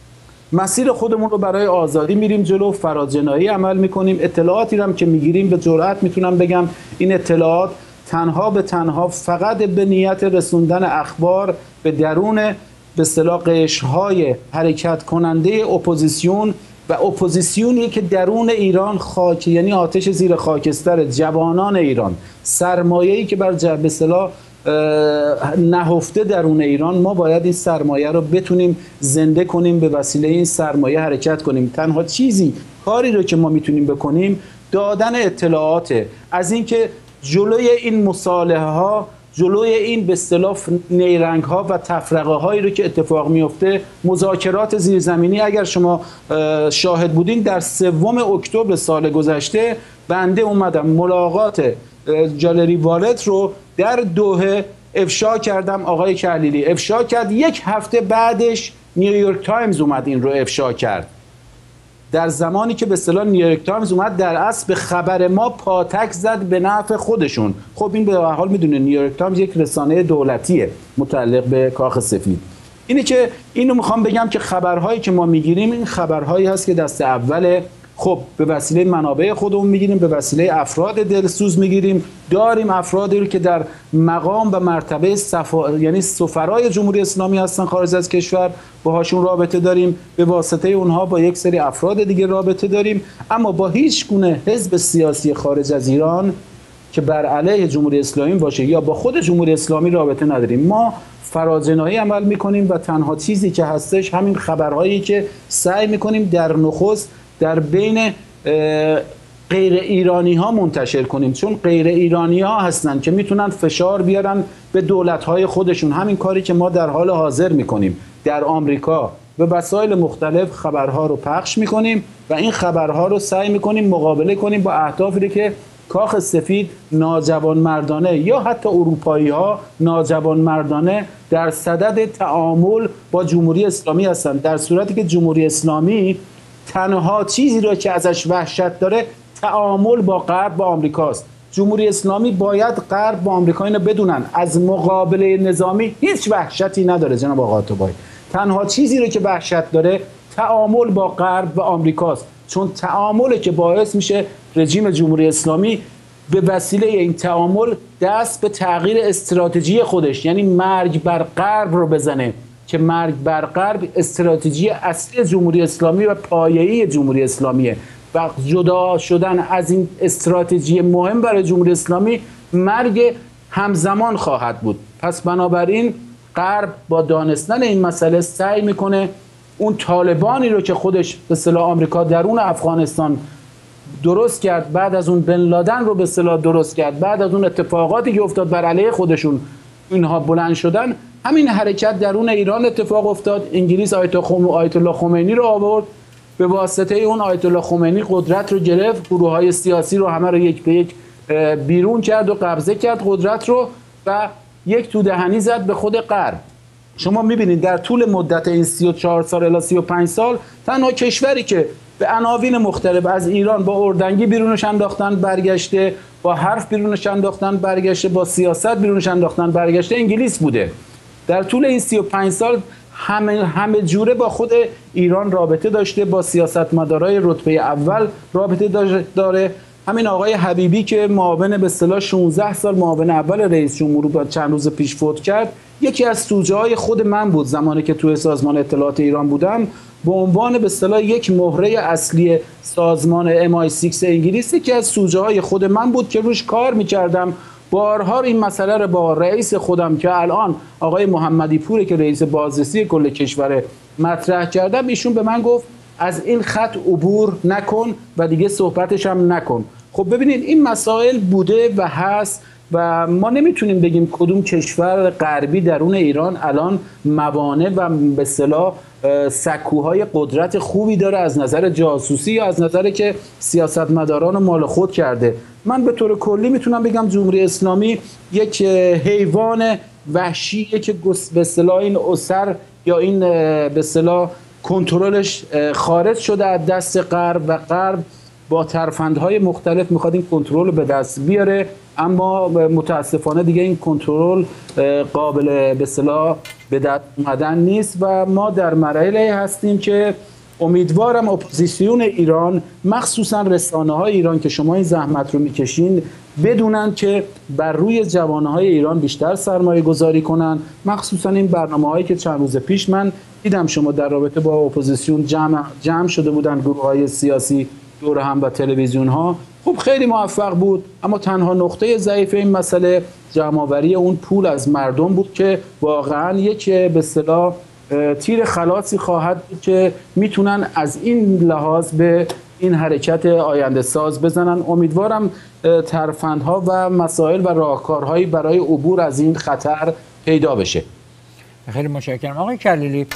مسیر خودمون رو برای آزادی میریم جلو، فرازجنایی عمل میکنیم. اطلاعاتی رو هم که میگیریم به جرئت میتونم بگم این اطلاعات تنها به تنها فقط به نیت رسوندن اخبار به درون به اصطلاح قشرهای حرکت کننده اپوزیسیون و اپوزیسیونی که درون ایران خاک، یعنی آتش زیر خاکستر جوانان ایران، سرمایه‌ای که بر به اصطلاح نهفته درون ایران، ما باید این سرمایه رو بتونیم زنده کنیم، به وسیله این سرمایه حرکت کنیم. تنها چیزی کاری رو که ما میتونیم بکنیم دادن اطلاعات از اینکه جلوی این مصالحه ها، جلوی این به اصطلاح نیرنگ ها و تفرقه هایی رو که اتفاق میفته، مذاکرات زیرزمینی اگر شما شاهد بودین در سوم اکتبر سال گذشته بنده اومدم ملاقات جالری والت رو در دوحه افشا کردم، آقای کلیلی افشا کرد، یک هفته بعدش نیویورک تایمز اومد این رو افشا کرد. در زمانی که به اصطلاح نیویورک تایمز اومد در اصل به خبر ما پاتک زد به نفع خودشون. خب این به هر حال میدونه نیویورک تایمز یک رسانه دولتیه متعلق به کاخ سفید. اینه که اینو میخوام بگم که خبرهایی که ما میگیریم این خبرهایی هست که دست اوله، خب به وسیله منابع خودمون میگیریم، به وسیله افراد دلسوز میگیریم، داریم افرادی رو که در مقام و مرتبه صفا... یعنی سفرای جمهوری اسلامی هستن خارج از کشور، باهاشون رابطه داریم، به واسطه اونها با یک سری افراد دیگه رابطه داریم، اما با هیچ گونه حزب سیاسی خارج از ایران که بر علیه جمهوری اسلامی باشه یا با خود جمهوری اسلامی رابطه نداریم. ما فراجناحی عمل میکنیم و تنها چیزی که هستش همین خبرهایی که سعی میکنیم در نخست در بین غیر ایرانی ها منتشر کنیم، چون غیر ایرانی ها هستن که میتونن فشار بیارن به دولت های خودشون. همین کاری که ما در حال حاضر میکنیم در آمریکا به وسایل مختلف خبرها رو پخش میکنیم و این خبرها رو سعی میکنیم مقابله کنیم با اهدافی که کاخ سفید ناجوانمردانه یا حتی اروپایی ها ناجوانمردانه در صدد تعامل با جمهوری اسلامی هستند، در صورتی که جمهوری اسلامی تنها چیزی رو که ازش وحشت داره تعامل با غرب با آمریکاست. جمهوری اسلامی باید غرب با آمریکا اینو بدونن، از مقابله نظامی هیچ وحشتی نداره جناب آقای آتابایی. تنها چیزی رو که وحشت داره تعامل با غرب و آمریکاست، چون تعاملی که باعث میشه رژیم جمهوری اسلامی به وسیله این تعامل دست به تغییر استراتژی خودش، یعنی مرگ بر غرب رو بزنه که مرگ بر غرب استراتژی اصلی جمهوری اسلامی و پایه‌ای جمهوری اسلامیه و جدا شدن از این استراتژی مهم برای جمهوری اسلامی مرگ همزمان خواهد بود. پس بنابراین غرب با دانستن این مسئله سعی میکنه اون طالبانی رو که خودش به اصطلاح آمریکا درون افغانستان درست کرد، بعد از اون بن لادن رو به اصطلاح درست کرد، بعد از اون اتفاقاتی که افتاد بر علیه خودشون اینها بلند شدن، همین حرکت درون ایران اتفاق افتاد. انگلیس آیت الله خمینی رو آورد، به واسطه اون آیت الله خمینی قدرت رو گرفت، گروه‌های سیاسی رو همه رو یک به یک بیرون کرد و قبضه کرد قدرت رو و یک تودهنی زد به خود غرب. شما میبینید در طول مدت این سی و چهار سال الی سی و پنج سال تنها کشوری که به عناوین مختلف از ایران با اردنگی بیرونش انداختن برگشته، با حرف بیرونش انداختن برگشته، با سیاست بیرونش انداختن برگشته انگلیس بوده. در طول این سی و پنج سال همه همه جوره با خود ایران رابطه داشته، با سیاستمدارای رتبه اول رابطه داره. همین آقای حبیبی که معاون به اصطلاح شانزده سال معاون اول رئیس جمهور چند روز پیش فوت کرد، یکی از سوژه های خود من بود زمانی که توی سازمان اطلاعات ایران بودم، به عنوان به اصطلاح یک مهره اصلی سازمان ام آی سیکس انگلیسی که از سوژه های خود من بود که روش کار می‌کردم. بارها این مسئله رو با رئیس خودم که الان آقای محمدی پوره که رئیس بازرسی کل کشور مطرح کردم، ایشون به من گفت از این خط عبور نکن و دیگه صحبتش هم نکن. خب ببینید این مسائل بوده و هست و ما نمیتونیم بگیم کدوم کشور غربی درون ایران الان موانع و به اصطلاح سکوهای قدرت خوبی داره از نظر جاسوسی یا از نظر که سیاستمداران رو مال خود کرده. من به طور کلی میتونم بگم جمهوری اسلامی یک حیوان وحشیه که به اصطلاح این اسر یا این به اصطلاح کنترلش خارج شده از دست غرب و غرب با ترفندهای مختلف میخواد این کنترل رو به دست بیاره، اما متاسفانه دیگه این کنترل قابل به اصطلاح به دست اومدن نیست و ما در مرحله هستیم که امیدوارم اپوزیسیون ایران مخصوصا رسانه‌های ایران که شما این زحمت رو میکشین بدونن که بر روی جوانهای ایران بیشتر سرمایه گذاری کنن، مخصوصا این برنامه‌هایی که چند روز پیش من دیدم شما در رابطه با اپوزیسیون جمع, جمع شده بودن گروه‌های سیاسی دور هم و تلویزیون ها. خب خیلی موفق بود، اما تنها نقطه ضعیف این مسئله جمع‌آوری اون پول از مردم بود که واقعا یک به اصطلاح تیر خلاصی خواهد بود که میتونن از این لحاظ به این حرکت آینده ساز بزنن. امیدوارم ترفندها و مسائل و راهکارهایی برای عبور از این خطر پیدا بشه. خیلی متشکرم آقای کلیلی.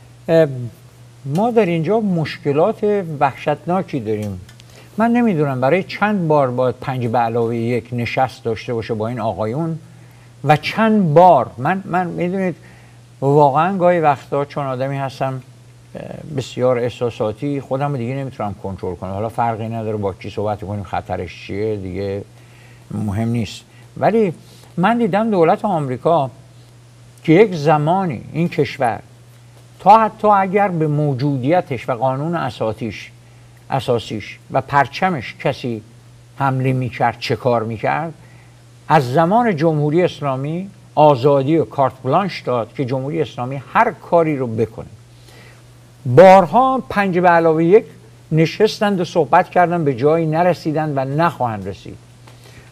ما در اینجا مشکلات وحشتناکی داریم. من نمیدونم برای چند بار باید پنج به علاوه یک نشست داشته باشه با این آقایون و چند بار من من میدونید واقعا گاهی وقتا چون آدمی هستم بسیار احساساتی خودم دیگه نمیتونم کنترل کنم. حالا فرقی نداره با کی صحبت کنیم، خطرش چیه دیگه مهم نیست. ولی من دیدم دولت آمریکا که یک زمانی این کشور تا حتی اگر به موجودیتش و قانون اساسیش اساسیش و پرچمش کسی حمله میکرد چه کار میکرد، از زمان جمهوری اسلامی آزادی و کارت بلانش داد که جمهوری اسلامی هر کاری رو بکنه. بارها پنج به علاوه یک نشستند و صحبت کردن، به جایی نرسیدن و نخواهند رسید.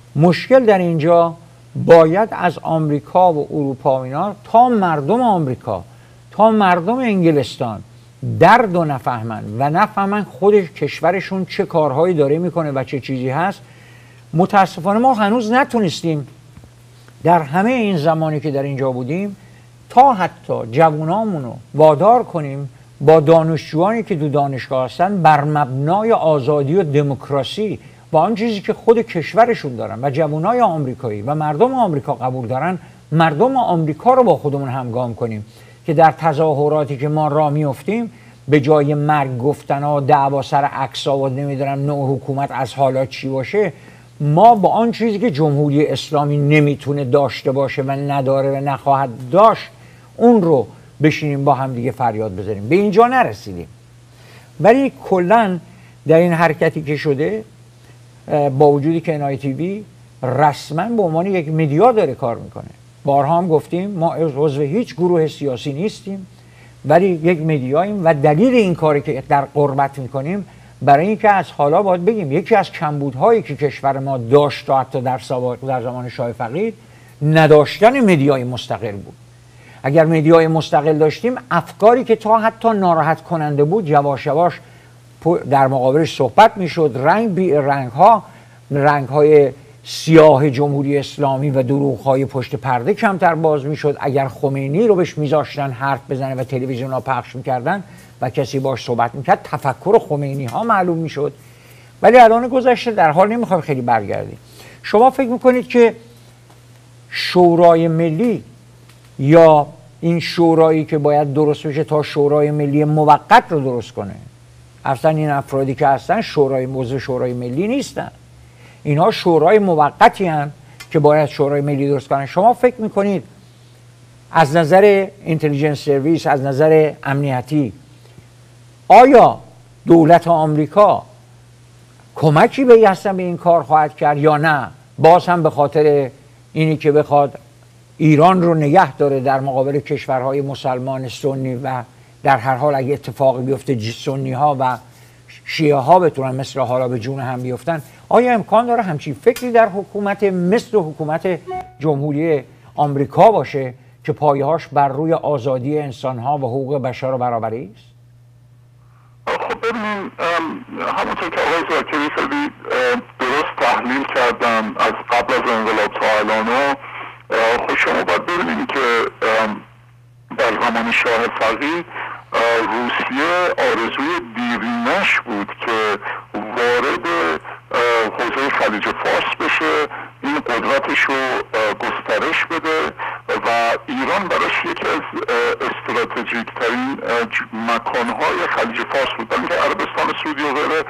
مشکل در اینجا باید از آمریکا و اروپا و اینا تا مردم آمریکا تا مردم انگلستان درد و نفهمن و نفهمن خود کشورشون چه کارهایی داره میکنه و چه چیزی هست. متاسفانه ما هنوز نتونستیم در همه این زمانی که در اینجا بودیم تا حتی جوانامون رو وادار کنیم با دانشجوانی که دو دانشگاه هستن بر مبنای آزادی و دموکراسی با آن چیزی که خود کشورشون دارن و جوانای آمریکایی و مردم آمریکا قبول دارن، مردم آمریکا رو با خودمون همگام کنیم که در تظاهراتی که ما راه میافتیم به جای مرگ گفتنا، دعوا سر عکس‌ها و نمیدونم نوع حکومت از حالا چی باشه، ما با آن چیزی که جمهوری اسلامی نمیتونه داشته باشه و نداره و نخواهد داشت اون رو بشینیم با هم دیگه فریاد بزنیم. به اینجا نرسیدیم، ولی کلا در این حرکتی که شده با وجودی که انای تیوی رسما به عنوان یک مدیا داره کار میکنه، بارها هم گفتیم ما عضو هیچ گروه سیاسی نیستیم ولی یک مدیاییم و دلیل این کاری که در قربت میکنیم برای اینکه از حالا باید بگیم یکی از کمبودهایی که کشور ما داشت تا حتی در سابق در زمان شاه فقید نداشتن مدیای مستقل بود. اگر مدیای مستقل داشتیم افکاری که تا حتی ناراحت کننده بود یواش یواش در مقابلش صحبت میشد، رنگ بی رنگ ها رنگ های سیاه جمهوری اسلامی و دروغ های پشت پرده کمتر باز میشد. اگر خمینی رو بهش میذاشتن حرف بزنه و تلویزیون ها پخش میکردن و کسی باش صحبت میکرد تفکر خمینی ها معلوم میشد. ولی الان گذشته در حال نمیخوایم خیلی برگردیم. شما فکر میکنید که شورای ملی یا این شورایی که باید درست بشه تا شورای ملی موقت رو درست کنه، اصلا این افرادی که هستن شورای موضوع شورای ملی نیستن، اینها شورای موقتی هستن که باید شورای ملی درست کنن. شما فکر میکنید از نظر اینتلیجنس سرویس، از نظر امنیتی، آیا دولت آمریکا کمکی به اصلا به این کار خواهد کرد یا نه باز هم به خاطر اینی که بخواد ایران رو نگه داره در مقابل کشورهای مسلمان سنی و در هر حال اگه اتفاقی بیفته سنی ها و شیعه ها بتونن مثل حالا به جون هم بیفتن، آیا امکان داره همچین فکری در حکومت مثل حکومت جمهوری آمریکا باشه که پایه‌هاش بر روی آزادی انسان ها و حقوق بشر و برابری است؟ خب ببینیم همونطور که آقای زاکری خیلی درست تحلیل کردن از قبل از انقلاب تا الان، خب شما باید ببینیم که در زمان شاه فقید روسیه آرزوی دیرینش بود که وارد حوزه خلیج فارس بشه، این قدرتش رو گسترش بده و ایران براش یکی از استراتژیک ترین مکانهای خلیج فارس بود. بلکه عربستان سعودی و غیره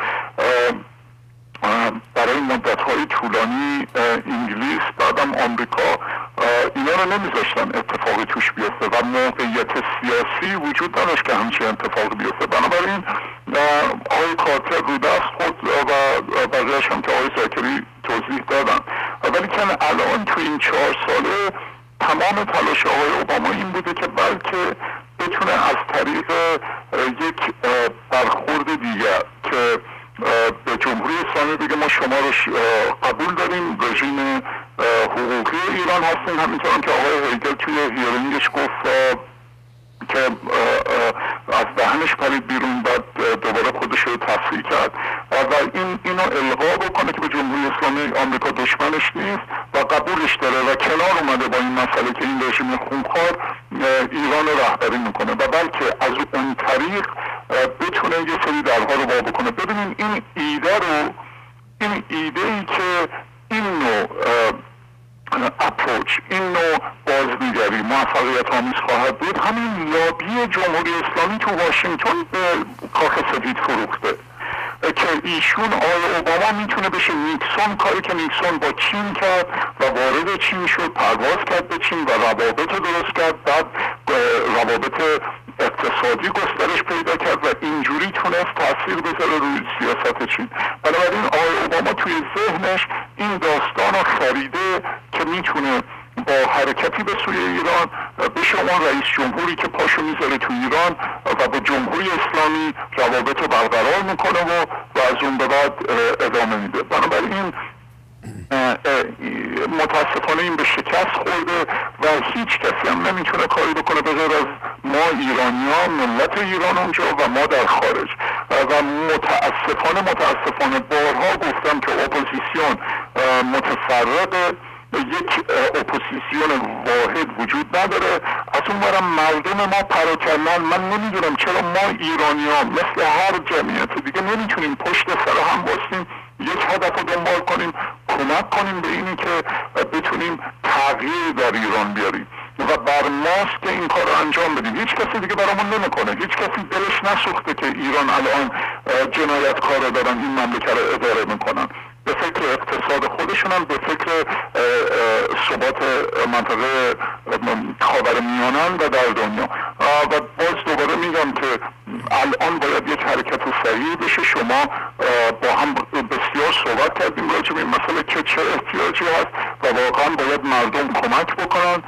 برای مدت‌های طولانی انگلیس بعدم آمریکا اینا رو نمیذاشتن اتفاقی توش بیفته و موقعیت سیاسی وجود نداشت که همچین اتفاقی بیفته. بنابراین آقای کارتر رو دست خود و بقیه‌اش هم که آقای زاکری توضیح دادن. ولی که الان تو این چهار ساله تمام تلاش آقای اوباما این بوده که بلکه بتونه از طریق یک برخورد دیگر که به جمهوری اسلامی بگه ما شما رو قبول داریم، رژیم حقوقی ایران هستیم، همینطور که آقای هیگل توی هیرینگش گفت که از دهنش پرید بیرون، بعد دوباره خودش رو تصحیح کرد و این اینو الغا بکنه که به جمهوری اسلامی آمریکا دشمنش نیست و قبولش داره و کنار اومده با این مسئله که این رژیم خونخوار ایران رو رهبری میکنه و بلکه از اون طریق بتونه یه سری درها رو وا بکنه. ببینیم این ایده رو این ایده ای که این نوع اپروچ، این نوع بازنگری موفقیت آمیز خواهد بود، همین لابی جمهوری اسلامی تو واشنگتن به کاخ سفید فروخته که ایشون آقای اوباما میتونه بشه نیکسون، کاری که نیکسون با چین کرد و وارد چین شد، پرواز کرد به چین و روابط درست کرد، بعد روابط اقتصادی گسترش پیدا کرد و اینجوری تونست تاثیر بذاره روی سیاست چین. بنابراین آقای اوباما توی ذهنش این داستان رو خریده که میتونه با حرکتی به سوی ایران بشه اون رئیس جمهوری که پاشو میذاره تو ایران و با جمهوری اسلامی روابط رو برقرار میکنه و, و از اون به بعد ادامه میده. بنابراین متاسفانه این به شکست خورده و هیچ کسی هم نمیتونه کاری بکنه به غیر از ما ایرانی‌ها، ملت ایران اونجا و ما در خارج. و متاسفانه متاسفانه بارها گفتم که اپوزیسیون متفرقه، یک اپوزیسیون واحد وجود نداره. از اون برم مردم ما پراکندن. من نمیدونم چرا ما ایرانی‌ها مثل هر جمعیت دیگه نمیتونیم پشت سر هم باشیم، یک هدف رو دنبال کنیم، کمک کنیم به اینی که بتونیم تغییر در ایران بیاریم و بر ماست که این کار رو انجام بدیم. هیچ کسی دیگه برامون نمیکنه. هیچ کسی دلش نسوخته که ایران الان جنایتکارا دارن این مملکت رو اداره میکنن. به فکر اقتصاد خودشونن، به فکر ثبات منطقه خاورمیانه و در دنیا. و باز دوباره میگم که الان باید یک حرکت سریع بشه. شما با هم بسیار صحبت کردیم راجع به این مسئله که چه احتیاجی هست و واقعا باید مردم کمک بکنن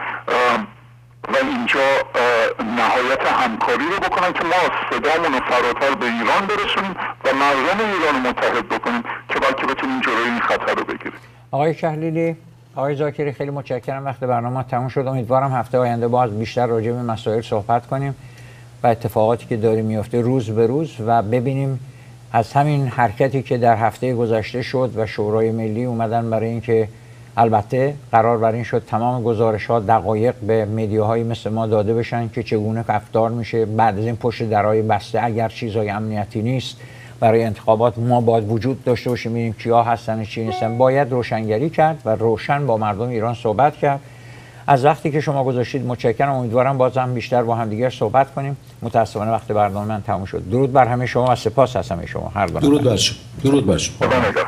و اینجا نهایت همکاری رو بکنن که ما صدامون رو فراتر به ایران برسونیم و مردم ایران رو متحد بکنیم که بلکه بتونیم جلوی این خطر رو بگیریم. آقای شهلیلی، آقای زاکری، خیلی متشکرم. وقت برنامه تموم شد. امیدوارم هفته آینده باز بیشتر راجع به مسائل صحبت کنیم و اتفاقاتی که داره میفته روز به روز و ببینیم از همین حرکتی که در هفته گذشته شد و شورای ملی اومدن برای اینکه البته قرار بر این شد تمام گزارش‌ها دقایق به مدیاهایی مثل ما داده بشن که چگونه رفتار میشه بعد از این پشت درهای بسته اگر چیزای امنیتی نیست برای انتخابات ما باید وجود داشته باشیم، ببینیم کیا هستن و چی نیستن. باید روشنگری کرد و روشن با مردم ایران صحبت کرد. از وقتی که شما گذاشتید متشکرم. امیدوارم باز هم بیشتر با هم دیگر صحبت کنیم. متاسفانه وقت برنامه من تموم شد. درود بر همه شما و سپاس از همه شما. هر درود بر شما. درود بر شما.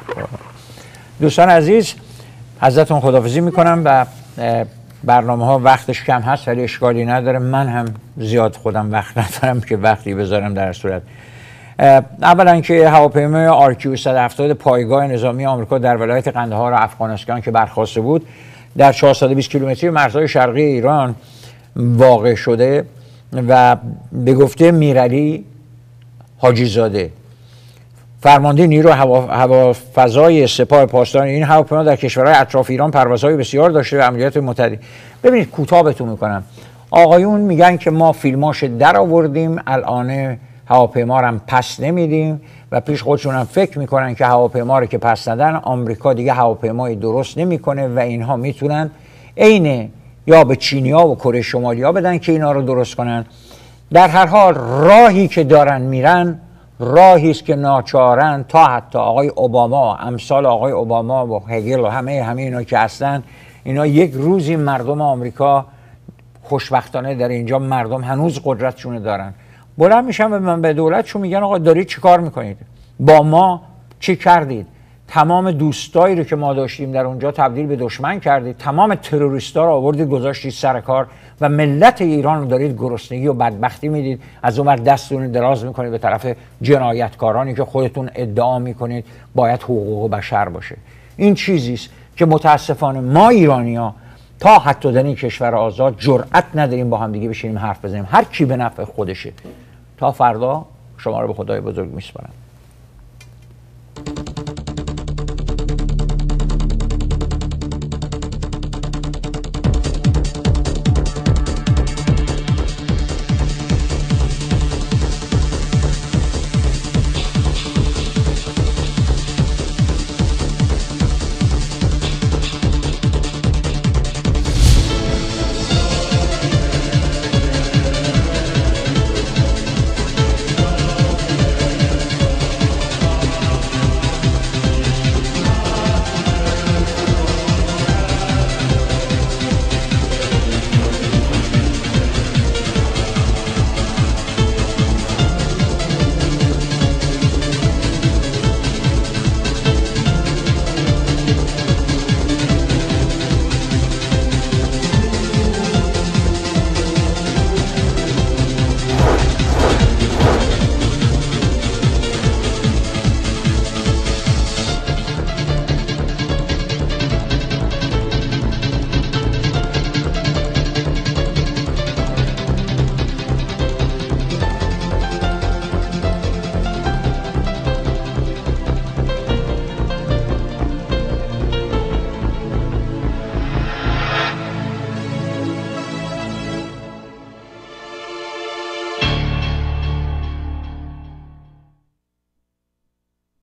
دوستان عزیز، ازتون خداحافظی میکنم و برنامه ها وقتش کم هست ولی اشکالی نداره. من هم زیاد خودم وقت ندارم که وقتی بذارم. در صورت اولا که هواپیمای آر کیو صد و هفتاد پایگاه نظامی آمریکا در ولایت قندهار افغانستان که برخاسته بود در چهارصد و بیست کیلومتری مرزهای شرقی ایران واقع شده و به گفته میرعلی حاجی زاده فرمانده نیرو هوافضای سپاه پاسداران این هواپیما در کشورهای اطراف ایران پروازهای بسیار داشته و عملیات متعدد. ببینید کوتاه بهتون میکنم. آقایون میگن که ما فیلماش در آوردیم، الان هواپیما رو هم پس نمیدیم و پیش خودشون هم فکر میکنن که هواپیما رو که پس ندن آمریکا دیگه هواپیمای درست نمیکنه و اینها میتونن عین یا به چینیا و کره شمالی ها بدن که اینا رو درست کنن. در هر حال راهی که دارن میرن راهی است که ناچارن تا حتی آقای اوباما امثال آقای اوباما و هگل و همه همه اینا که هستن اینا یک روزی مردم آمریکا خوشبختانه در اینجا مردم هنوز قدرتشون دارن بلند میشن و من به دولتشون میگن آقا دارید چی کار میکنید؟ با ما چی کردید؟ تمام دوستایی رو که ما داشتیم در اونجا تبدیل به دشمن کردید، تمام تروریستا رو آوردید گذاشتید سر کار و ملت ایران رو دارید گرسنگی و بدبختی میدید. از اون ور دستتون دراز میکنید به طرف جنایتکارانی که خودتون ادعا میکنید باید حقوق بشر باشه. این چیزی است که متاسفانه ما ایرانی‌ها تا حتی در این کشور آزاد جرأت نداریم با هم دیگه بشینیم حرف بزنیم. هر کی به نفع خودشه. تا فردا شما رو به خدای بزرگ میسپارم.